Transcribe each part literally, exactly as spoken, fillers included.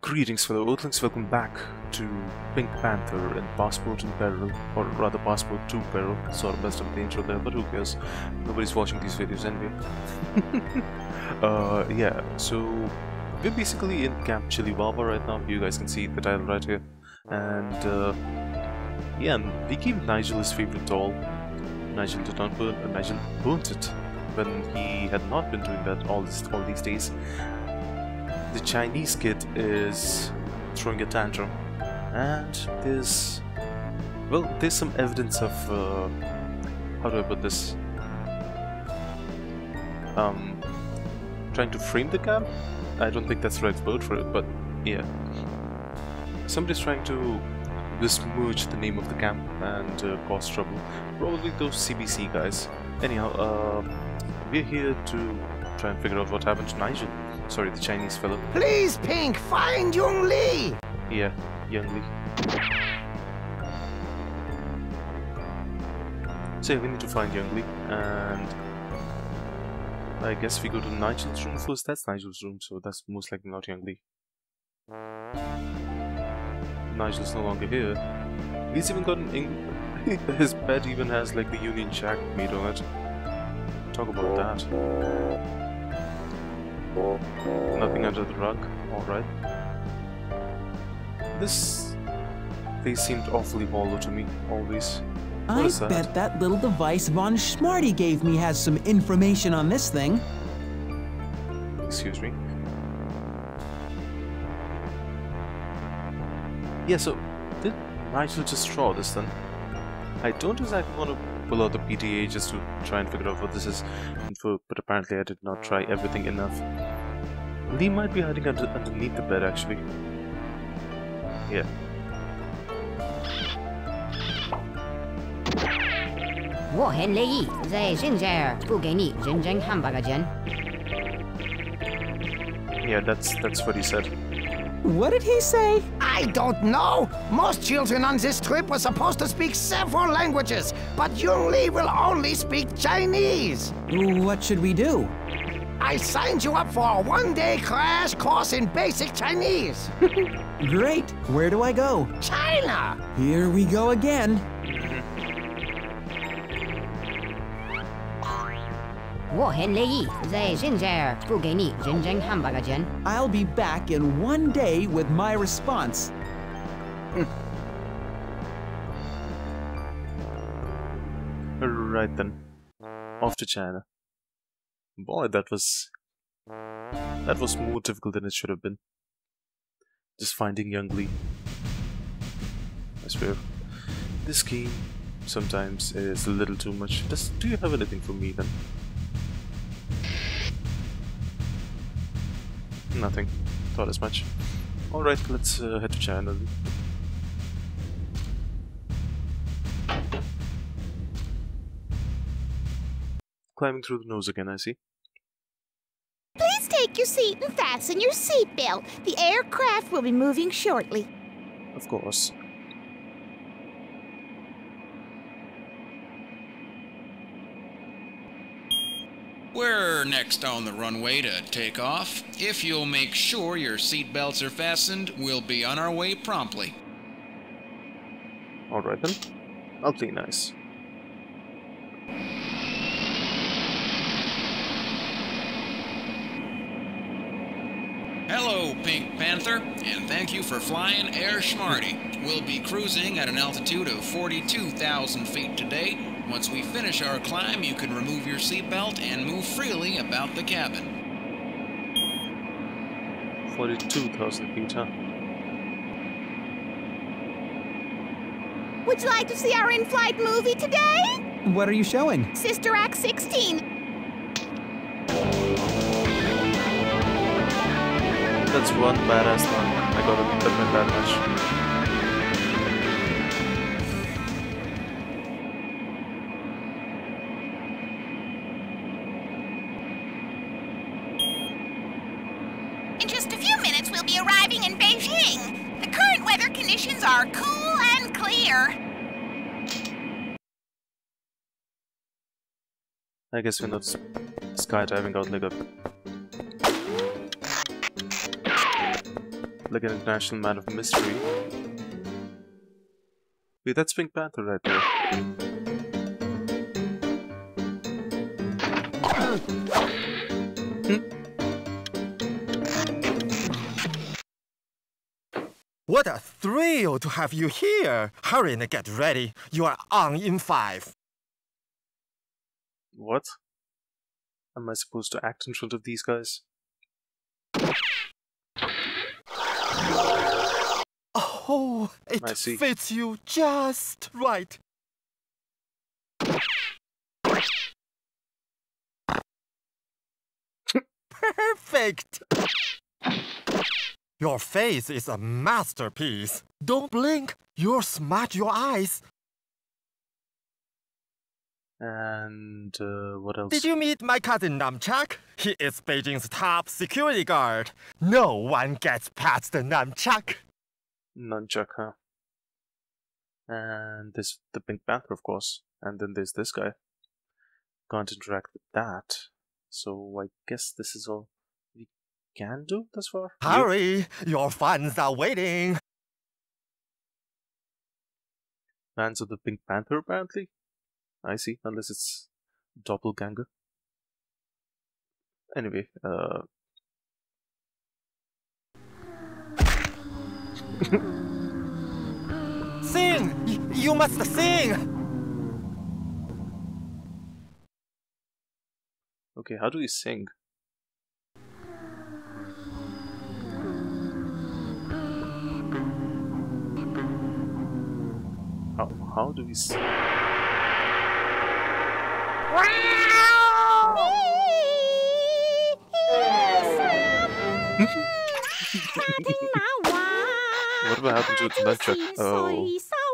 Greetings fellow Earthlings, welcome back to Pink Panther and Passport in Peril, or rather Passport to Peril. Sort of messed up the intro there, but who cares? Nobody's watching these videos anyway. uh, yeah, so we're basically in Camp Chiliwaba right now. You guys can see the title right here. And uh, yeah, and we gave Nigel his favorite doll. Nigel did not burn, uh, Nigel burnt it when he had not been doing that all, this, all these days. The Chinese kid is throwing a tantrum, and there's, well, there's some evidence of, uh, how do I put this, um, trying to frame the camp? I don't think that's the right word for it, but yeah. Somebody's trying to besmirch the name of the camp and uh, cause trouble. Probably those C B C guys. Anyhow, uh, we're here to try and figure out what happened to Nigel. Sorry, the Chinese fellow. Please, Pink, find Young Li! Yeah, Young Li. So yeah, we need to find Young Li, and I guess we go to Nigel's room first. That's Nigel's room, so that's most likely not Young Li. Nigel's no longer here. He's even got an ink. His bed even has like the Union Jack made on it. Talk about that. Nothing under the rug, alright. This place seemed awfully hollow to me, always. What I is that? bet that little device Von Schmarty gave me has some information on this thing. Excuse me. Yeah, so did Nigel just draw this then? I don't exactly want to pull out the P T A just to try and figure out what this is for, but apparently I did not try everything enough. Lee might be hiding under, underneath the bed actually. Yeah. 我很乐意在现在付给你认真汉堡的钱。 Yeah, that's that's what he said. What did he say? I don't know. Most children on this trip were supposed to speak several languages, but Young Li will only speak Chinese. What should we do? I signed you up for a one-day crash course in basic Chinese. Great. Where do I go? China! Here we go again. 我很乐意在现在付给你认真汉堡的钱。 I'll be back in one day with my response. Right then. Off to China. Boy, that was... That was more difficult than it should have been. Just finding Young Li. I swear. This game sometimes is a little too much. Does, do you have anything for me then? Nothing. Thought as much. Alright, let's uh, head to China. Climbing through the nose again, I see. Please take your seat and fasten your seatbelt. The aircraft will be moving shortly. Of course. We're next on the runway to take off. If you'll make sure your seatbelts are fastened, we'll be on our way promptly. Alright then. I'll play nice. Hello, Pink Panther, and thank you for flying Air Schmarty. We'll be cruising at an altitude of forty-two thousand feet today. Once we finish our climb, you can remove your seatbelt and move freely about the cabin. forty-two thousand feet, huh? Would you like to see our in-flight movie today? What are you showing? Sister Act sixteen. That's one badass one. I gotta admit that much. In just a few minutes, we'll be arriving in Beijing. The current weather conditions are cool and clear. I guess we're not skydiving out like a like an international man of mystery. Wait, that's Pink Panther right there. Hmm? What a thrill to have you here! Hurry and get ready. You are on in five. What? Am I supposed to act in front of these guys? Oh, it I see. fits you just right. Perfect! Your face is a masterpiece. Don't blink. You'll smudge your eyes. And uh, what else? Did you meet my cousin Namchak? He is Beijing's top security guard. No one gets past the Namchak. Nunchuck, huh? And there's the Pink Panther, of course. And then there's this guy. Can't interact with that. So I guess this is all we can do thus far. Hurry! Your fans are waiting. Fans of the Pink Panther, apparently? I see, unless it's doppelganger. Anyway, uh... Sing! Y you must sing! okay, how do we sing? How, how do we sing? What about happened to the nunchuck? Oh.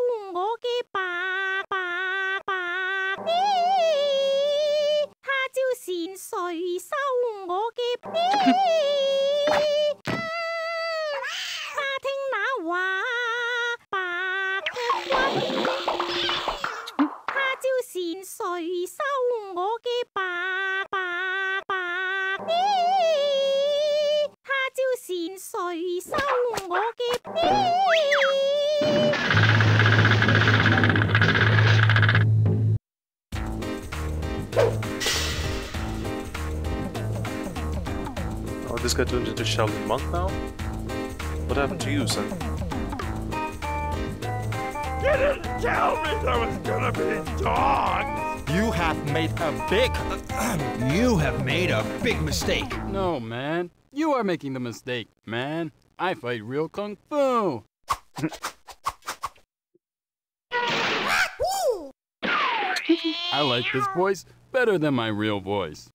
Oh, this guy turned into Shaolin Monk now? What happened to you, son? You didn't tell me there was gonna be dogs! You have made a big... You have made a big mistake. No, man. You are making the mistake, man. I fight real kung fu. I like this voice better than my real voice.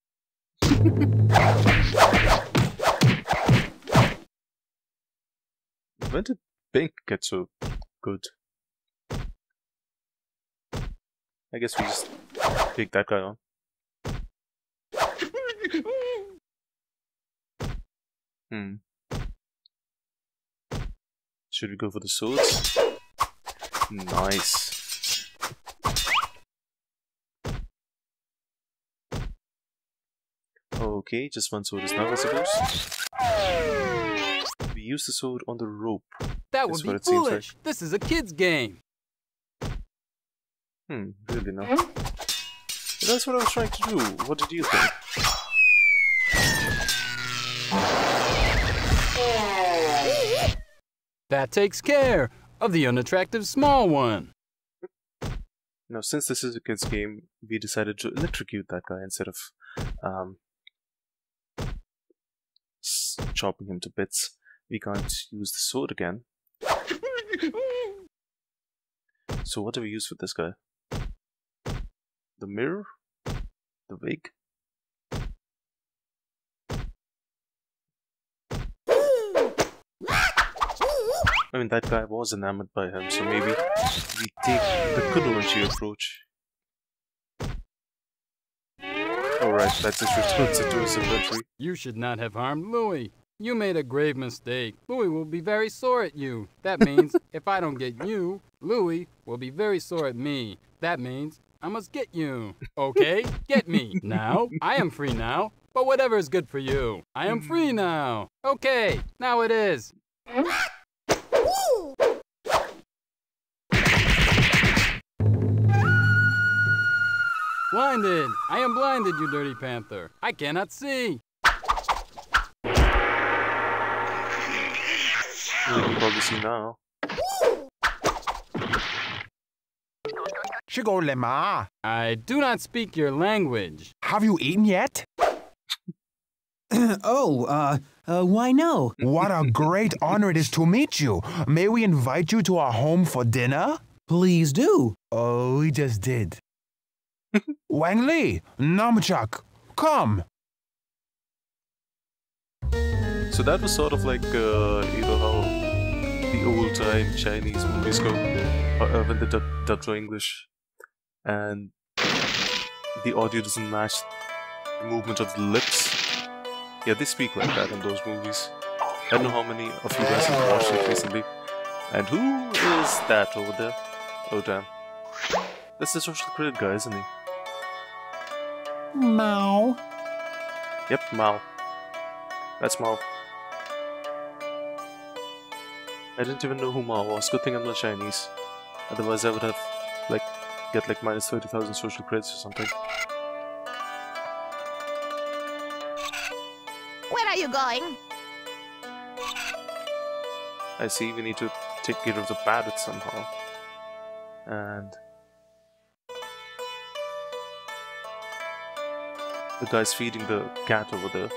When did Pink get so good? I guess we just take that guy on. Hmm. Should we go for the swords? Nice. Okay, just one sword is enough, I suppose. We use the sword on the rope. That would be foolish. Like. This is a kid's game. Hmm, really no. That's what I was trying to do. What did you think? That takes care of the unattractive small one. Now, since this is a kid's game, we decided to electrocute that guy instead of um, chopping him to bits. We can't use the sword again. So what do we use for this guy? The mirror? The wig? I mean, that guy was enamored by him, so maybe we take the Kunoichi approach. Alright, that just returns it to his inventory. You should not have harmed Louis. You made a grave mistake. Louis will be very sore at you. That means if I don't get you, Louis will be very sore at me. That means I must get you. Okay? Get me. Now, I am free now. But whatever is good for you. I am free now. Okay, now it is. Blinded! I am blinded, you dirty panther. I cannot see. You can probably see now. I do not speak your language. Have you eaten yet? Oh, uh, uh, why no? What a great honor it is to meet you. May we invite you to our home for dinner? Please do. Oh, we just did. Wang Li, Namchak, come. So that was sort of like, uh, you know, how the old-time Chinese movies go, uh, when they dub, dubbed to English, and the audio doesn't match the movement of the lips. Yeah, they speak like that in those movies. I don't know how many of you guys have watched it recently. And who is that over there? Oh damn. That's the social credit guy, isn't he? Mao. Yep, Mao. That's Mao. I didn't even know who Mao was. Good thing I'm not Chinese. Otherwise I would have, like, get like minus thirty thousand social credits or something. Where are you going? I see, we need to take care of the parrot somehow. And the guy's feeding the cat over there.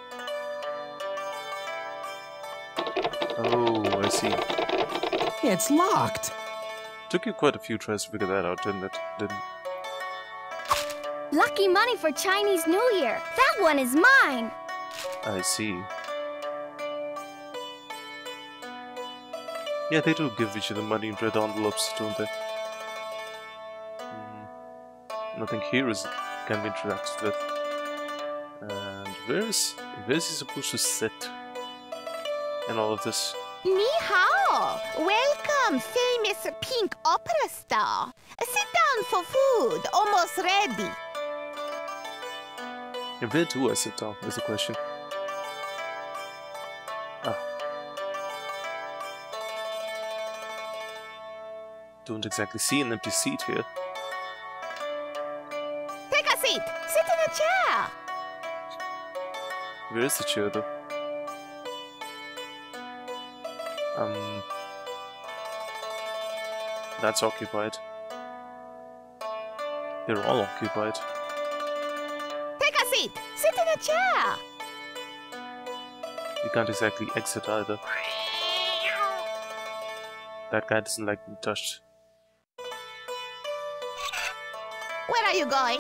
Oh, I see. It's locked. Took you quite a few tries to figure that out, didn't it? Didn't? Lucky money for Chinese New Year. That one is mine. I see. Yeah, they do give each other money in red envelopes, don't they? Hmm. Nothing here is can be interacted with. And where is where is he supposed to sit in all of this? Ni hao! Welcome, famous pink opera star. Sit down for food, almost ready. And where do I sit down, is the question. Ah. Don't exactly see an empty seat here. Take a seat. Sit in a chair. Where is the chair, though? Um... That's occupied. They're all occupied. Take a seat. Sit in a chair. You can't exactly exit either. That guy doesn't like being touched. Where are you going?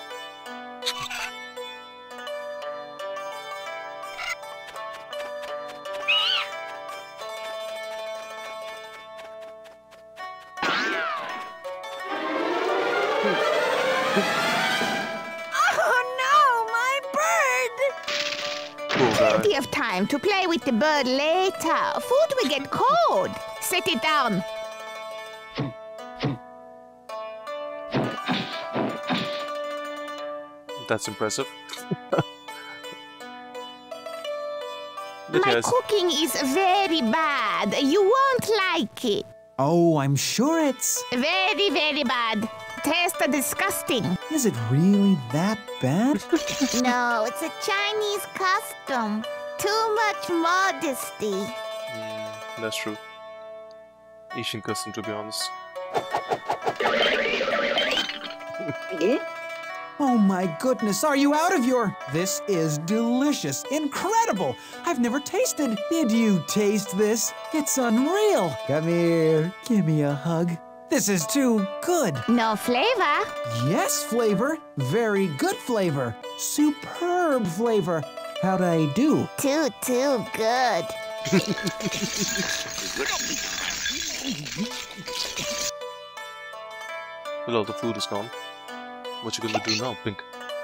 Plenty of time to play with the bird later. Food will get cold. Set it down. That's impressive. My cooking is very bad. You won't like it. Oh, I'm sure it's... Very, very bad. Tastes disgusting. Is it really that bad? No, it's a Chinese custom. Too much modesty. Mm, that's true. Asian custom, to be honest. Oh my goodness, are you out of your... This is delicious, incredible. I've never tasted... Did you taste this? It's unreal. Come here, give me a hug. This is too good. No flavor? Yes, flavor. Very good flavor. Superb flavor. How'd I do? Too, too good. Well, all the food is gone. What you gonna do now, Pink?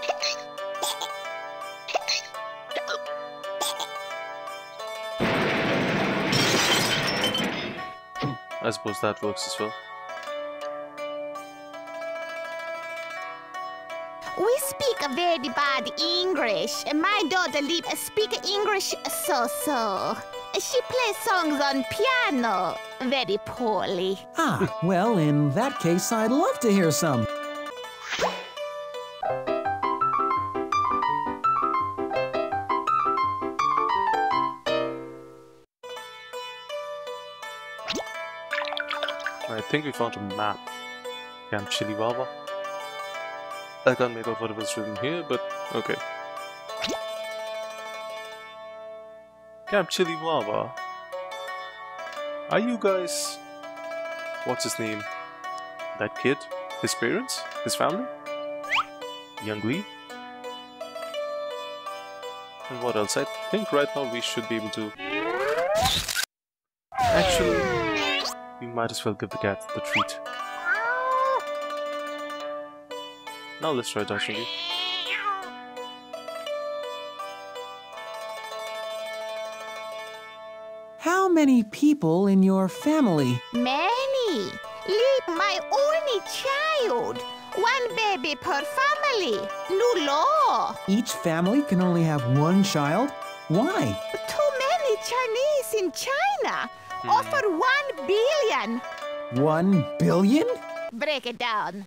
I suppose that works as well. We speak a very bad English. My daughter Lip speak English so-so. She plays songs on piano very poorly. Ah, well, in that case, I'd love to hear some. I think we found a map. Camp Chiliwaba. I can't make out what was written here, but okay. Camp Chiliwaba. Are you guys... What's his name? That kid? His parents? His family? Young Lee? And what else? I think right now we should be able to... Actually, we might as well give the cat the treat. Now let's try touching you. How many people in your family? Many. Leave my only child. One baby per family. New law. Each family can only have one child? Why? Too many Chinese in China. Offer one billion. One billion? Break it down.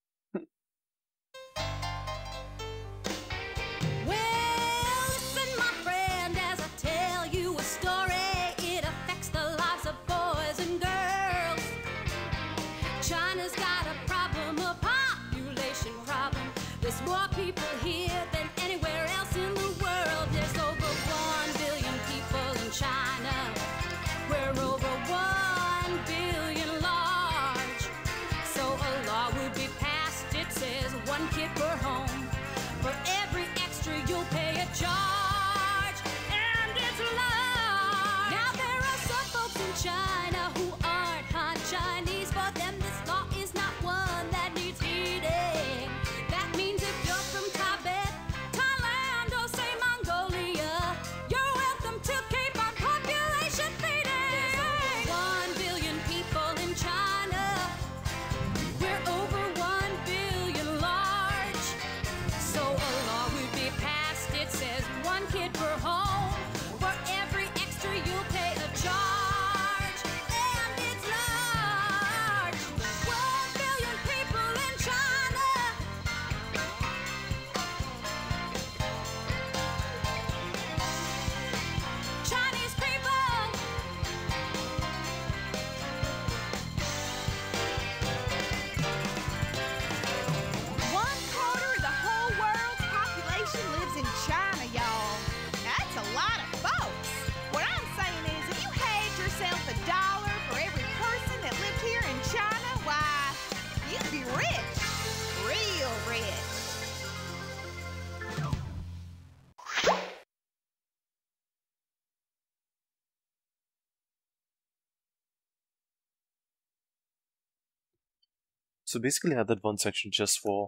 So basically I had that one section just for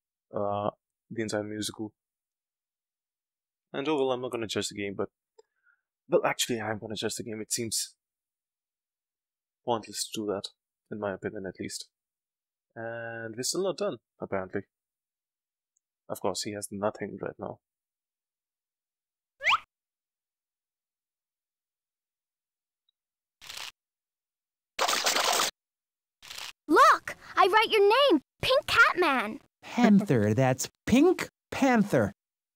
uh, the entire musical. And oh well, I'm not going to judge the game, but... Well, actually I am going to judge the game. It seems pointless to do that, in my opinion at least. And we're still not done, apparently. Of course, he has nothing right now. Look! I write your name! Pink Catman! Panther, that's Pink Panther.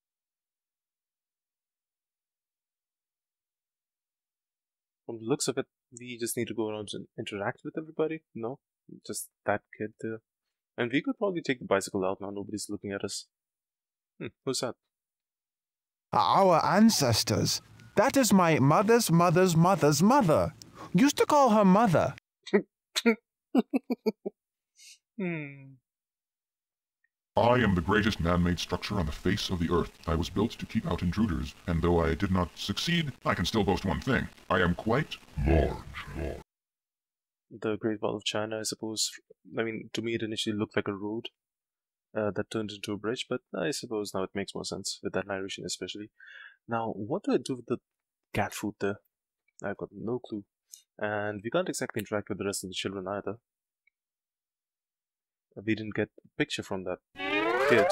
From the looks of it, we just need to go around and interact with everybody. No? Just that kid there. And we could probably take the bicycle out now, nobody's looking at us. Hmm, who's that? Our ancestors. That is my mother's mother's mother's mother. Used to call her mother. Hmm. I am the greatest man-made structure on the face of the earth. I was built to keep out intruders, and though I did not succeed, I can still boast one thing. I am quite large. large. The Great Wall of China, I suppose. I mean, to me it initially looked like a road uh, that turned into a bridge, but I suppose now it makes more sense, with that narration especially. Now, what do I do with the cat food there? I've got no clue. And we can't exactly interact with the rest of the children either. We didn't get a picture from that kid.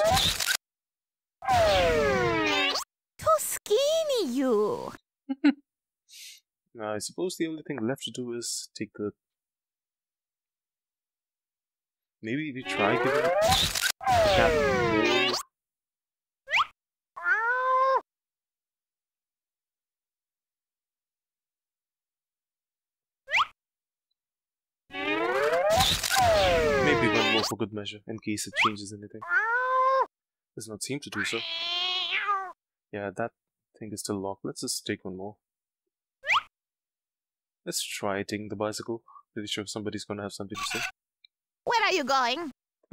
Too skinny, you. Now, I suppose the only thing left to do is take the... Maybe we try giving the cat more... Maybe one more for good measure, in case it changes anything. Does not seem to do so. Yeah, that thing is still locked. Let's just take one more. Let's try taking the bicycle. Pretty sure somebody's gonna have something to say. Where are you going?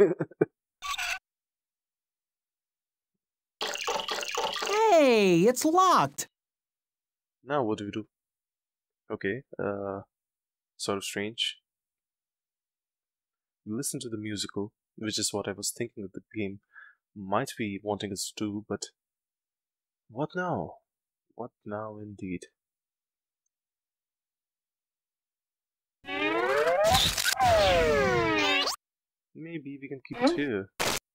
Hey, it's locked! Now what do we do? Okay, uh... sort of strange. Listen to the musical, which is what I was thinking of the game might be wanting us to do, but... What now? What now indeed? Maybe we can keep it here.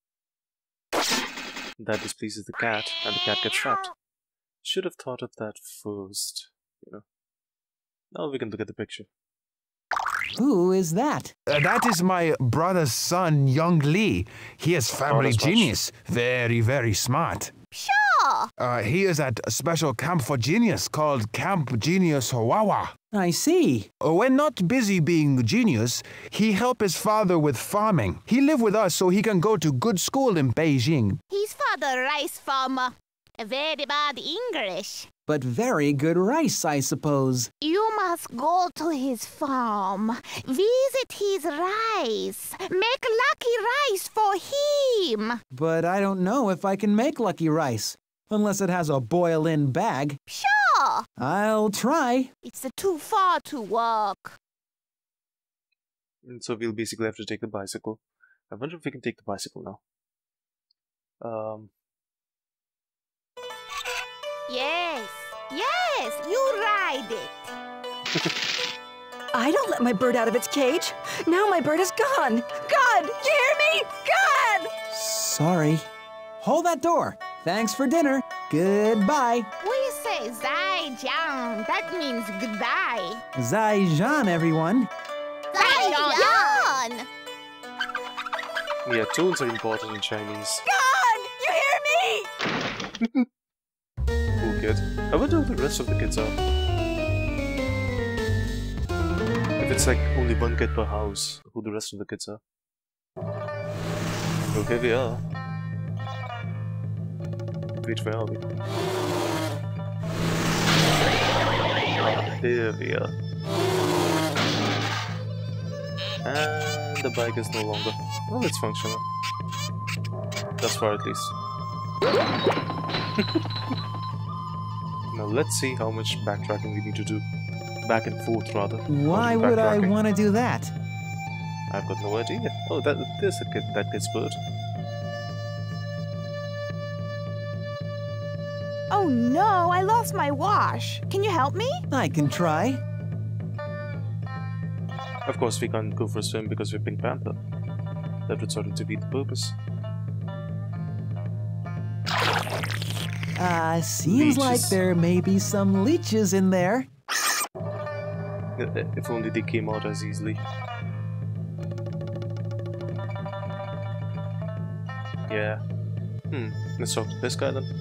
That displeases the cat, and the cat gets trapped. Should have thought of that first, you know. Now we can look at the picture. Who is that? Uh, that is my brother's son, Young Lee. He is family genius. Very, very smart. Sure! Uh, he is at a special camp for genius called Camp Genius Hawawa. I see. Uh, when not busy being genius, he help his father with farming. He live with us so he can go to good school in Beijing. His father rice farmer. Very bad English. But very good rice, I suppose. You must go to his farm, visit his rice, make lucky rice for him. But I don't know if I can make lucky rice, unless it has a boil-in bag. Sure. I'll try. It's too far to walk. And so we'll basically have to take the bicycle. I wonder if we can take the bicycle now. Um... Yes, yes, you ride it. I don't let my bird out of its cage. Now my bird is gone. God, you hear me? God! Sorry. Hold that door. Thanks for dinner. Goodbye. We say Zai Jiang. That means goodbye. Zai Zhan, everyone. Zai Jiang! Yeah, tones are important in Chinese. God, you hear me? Cool kid. I wonder who the rest of the kids are. If it's like only one kid per house, who the rest of the kids are. Okay, we are. Wait, where are we? Here we are. And the bike is no longer. Well, it's functional. Thus far, at least. Now let's see how much backtracking we need to do. Back and forth, rather. Why would I want to do that? I've got no idea. Oh, that there's a kid that gets bird. Oh no, I lost my wash. Can you help me? I can try. Of course, we can't go for a swim because we're Pink Panther. That would sort of defeat the purpose. Uh, seems Leeches. like there may be some leeches in there. If only they came out as easily. Yeah. Hmm, let's talk to this guy then.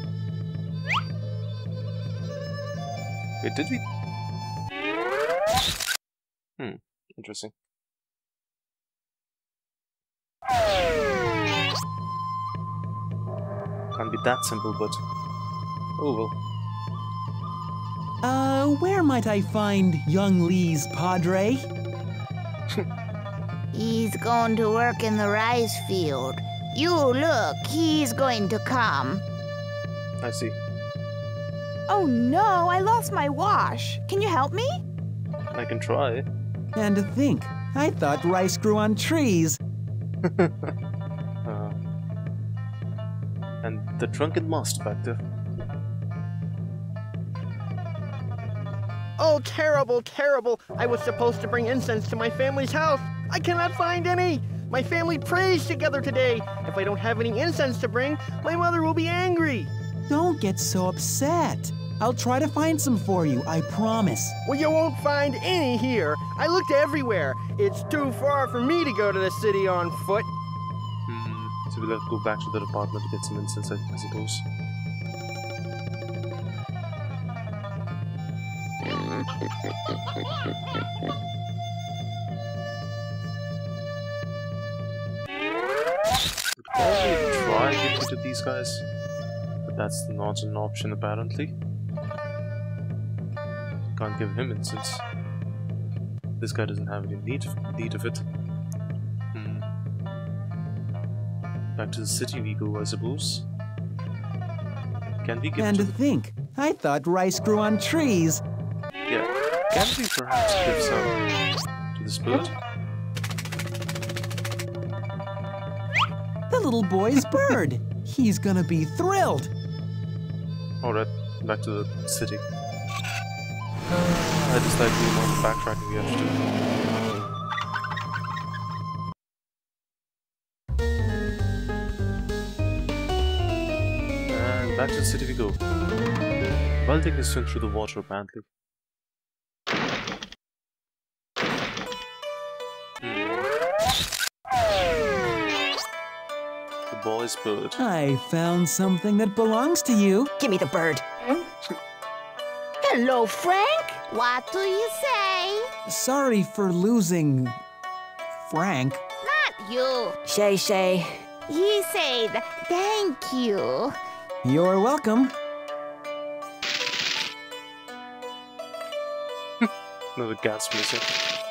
Wait, did we? Hmm, interesting. Can't be that simple, but... oh well. Uh, where might I find young Lee's padre? He's going to work in the rice field. You look, he's going to come. I see. Oh no, I lost my wash. Can you help me? I can try. And to think, I thought rice grew on trees. uh, and the drunken master back there. Oh, terrible, terrible. I was supposed to bring incense to my family's house. I cannot find any. My family prays together today. If I don't have any incense to bring, my mother will be angry. Don't get so upset. I'll try to find some for you, I promise. Well, you won't find any here. I looked everywhere. It's too far for me to go to the city on foot. Hmm, so we'll have to go back to the apartment to get some incense, I, I suppose. We could probably try getting to these guys, but that's not an option apparently. Can't give him incense. This guy doesn't have any need of, need of it. Hmm. Back to the city we go, I suppose. Can we give And to to think, I thought rice grew on trees. Yeah. Can we perhaps give some to this bird? The little boy's bird. He's gonna be thrilled. Alright, back to the city. I just like the amount of backtracking we have to do. And back to the city we go. While taking a swim through the water, apparently. The boy's bird. I found something that belongs to you. Give me the bird. Hello, Frank. What do you say? Sorry for losing Frank. Not you. Shay Shay. He said thank you. You're welcome. Another gas missing.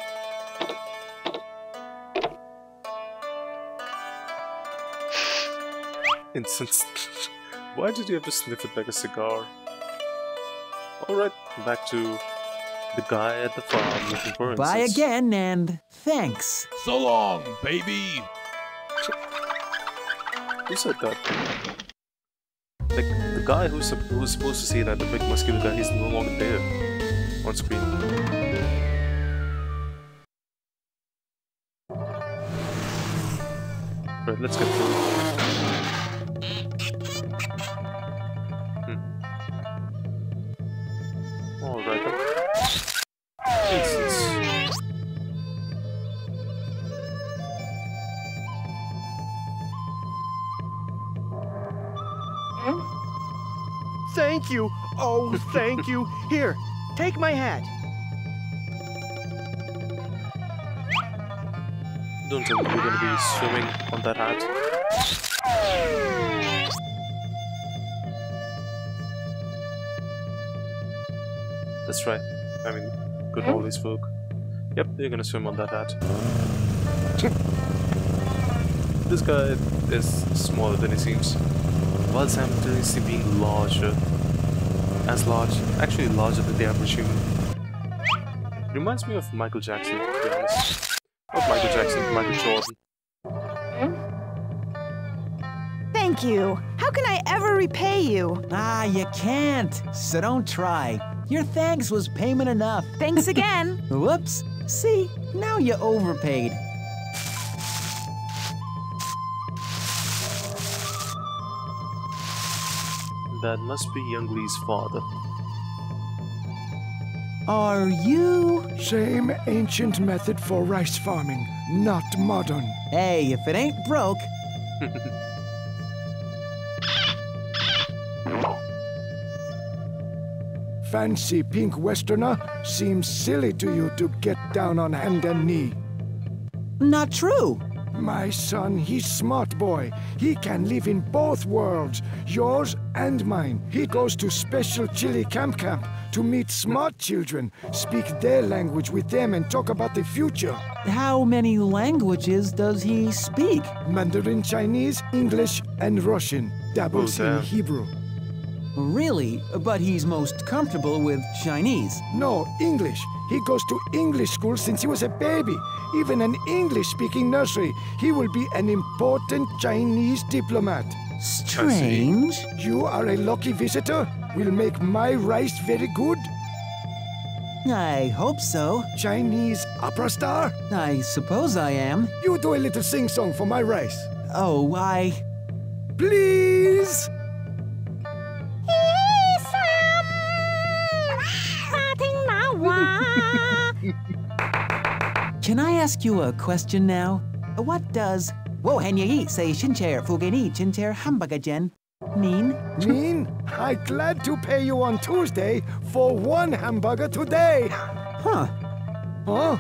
Incense. Why did you have to sniff it like a cigar? Alright, back to the guy at the farm looking for incense. Bye again, and thanks. So long, baby! Who said that? Like, the guy who's, who's supposed to say that, the big muscular guy, he's no longer there on screen. Right, let's get through. Alright then. Incense. Thank you. Oh, thank you. Here, take my hat. Don't tell me you're gonna be swimming on that hat. That's right. I mean, good always folk. Yep, you're gonna swim on that hat. This guy is smaller than he seems, while simultaneously being larger. As large, actually larger than the average human. Reminds me of Michael Jackson, to be honest. Not Michael Jackson, Michael Jordan. Thank you. How can I ever repay you? Ah, you can't. So don't try. Your thanks was payment enough. Thanks again. Whoops. See, now you overpaid. That must be Young Lee's father. Are you? Same ancient method for rice farming, not modern. Hey, if it ain't broke. Fancy pink westerner, seems silly to you to get down on hand and knee. Not true. My son, he's smart boy. He can live in both worlds, yours and mine. He goes to special chili camp camp to meet smart children, speak their language with them and talk about the future. How many languages does he speak? Mandarin Chinese, English, and Russian. Dabbles in Hebrew. Really? But he's most comfortable with Chinese. No, English. He goes to English school since he was a baby. Even an English-speaking nursery. He will be an important Chinese diplomat. Strange. You are a lucky visitor. Will make my rice very good. I hope so. Chinese opera star? I suppose I am. You do a little sing-song for my rice. Oh, I... Please? Can I ask you a question now? What does "Wohenyi say Shincher Fugeni Chincher Hamburgerjen" mean? Mean? I'm glad to pay you on Tuesday for one hamburger today. Huh. Huh?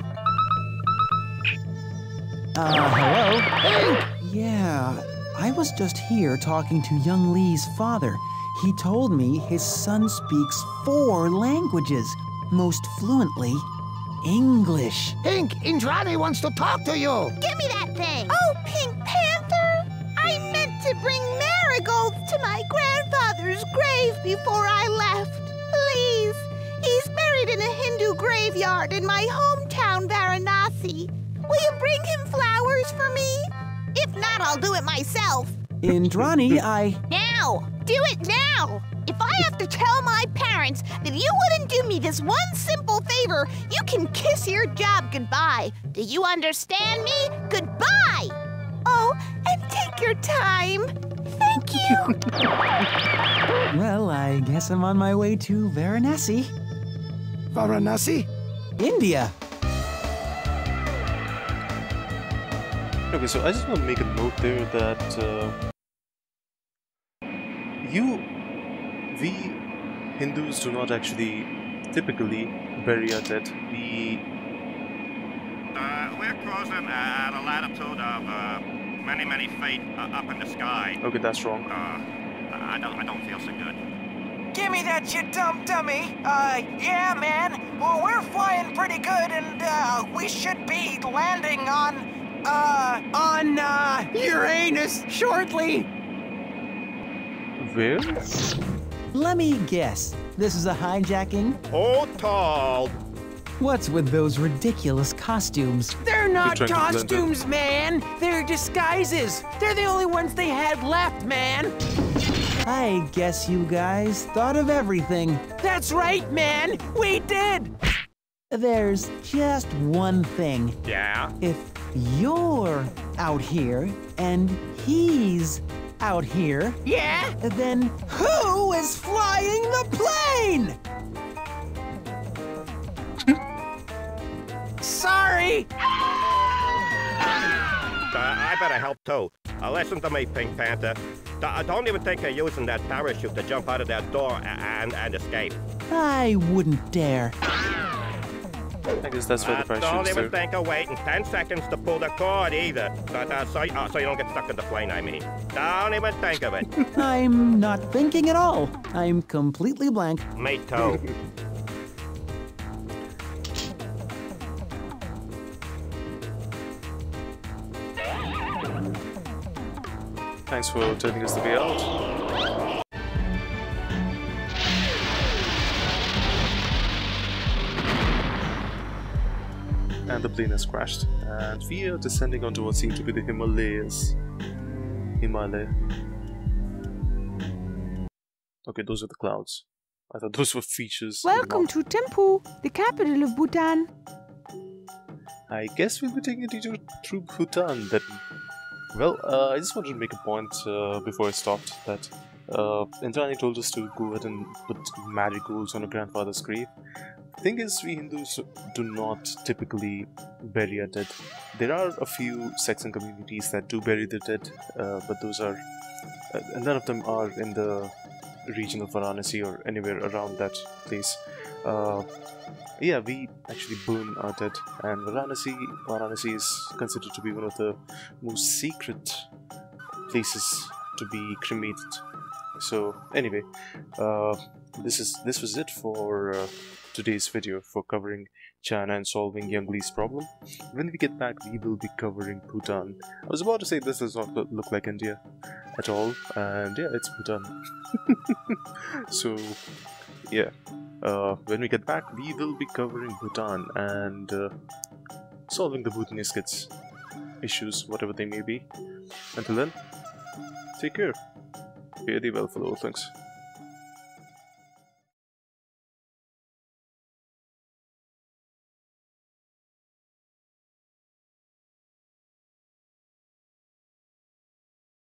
Uh, hello? Hank! Yeah, I was just here talking to young Lee's father. He told me his son speaks four languages, most fluently English. Pink, Indrani wants to talk to you. Give me that thing. Oh, Pink Panther! I meant to bring marigolds to my grandfather's grave before I left. Please. He's buried in a Hindu graveyard in my hometown, Varanasi. Will you bring him flowers for me? If not, I'll do it myself. Indrani, I... Now! Do it now! If I have to tell my parents that you wouldn't do me this one simple favor, you can kiss your job goodbye. Do you understand me? Goodbye! Oh, and take your time. Thank you. Well, I guess I'm on my way to Varanasi. Varanasi? India. Okay, so I just want to make a note there that uh, you, we Hindus do not actually typically bury our dead. We uh, we're cruising at a latitude of uh, many, many feet uh, up in the sky. Okay, that's wrong. Uh, I don't, I don't feel so good. Give me that, you dumb dummy. Uh, yeah, man. Well, we're flying pretty good, and uh, we should be landing on. Uh, on, uh, Uranus shortly. Where? Let me guess. This is a hijacking? Hold tall. What's with those ridiculous costumes? They're not costumes, man. They're disguises. They're the only ones they had left, man. I guess you guys thought of everything. That's right, man. We did. There's just one thing. Yeah? If you're out here and he's out here, yeah, then who is flying the plane? Sorry. Uh, I better help too. Uh, listen to me, Pink Panther. I don't even think of using that parachute to jump out of that door and, and escape. I wouldn't dare. I guess that's why the uh, parachute Don't is even there. think of waiting ten seconds to pull the cord either. But, uh, so, uh, so you don't get stuck in the plane, I mean. Don't even think of it. I'm not thinking at all. I'm completely blank. Me too. Thanks for telling us the way out. And the plane has crashed, and we are descending onto what seem to be the Himalayas. Himalaya. Okay, those are the clouds. I thought those were features. Welcome to Thimphu, the capital of Bhutan. I guess we'll be taking a detour through Bhutan then. Well, uh, I just wanted to make a point uh, before I stopped that uh, Indrani told us to go ahead and put marigolds on a grandfather's grave. The thing is, we Hindus do not typically bury our dead. There are a few sects and communities that do bury their dead, uh, but those are... Uh, none of them are in the region of Varanasi or anywhere around that place. Uh, yeah, we actually burn our dead, and Varanasi, Varanasi is considered to be one of the most secret places to be cremated. So anyway, uh, this is this was it for uh, today's video for covering China and solving Young Lee's problem. When we get back, we will be covering Bhutan. I was about to say this does not look like India at all, and yeah, it's Bhutan. So yeah, uh, when we get back, we will be covering Bhutan and uh, solving the Bhutanese kids' issues, whatever they may be. Until then, take care. Fare thee well for all things.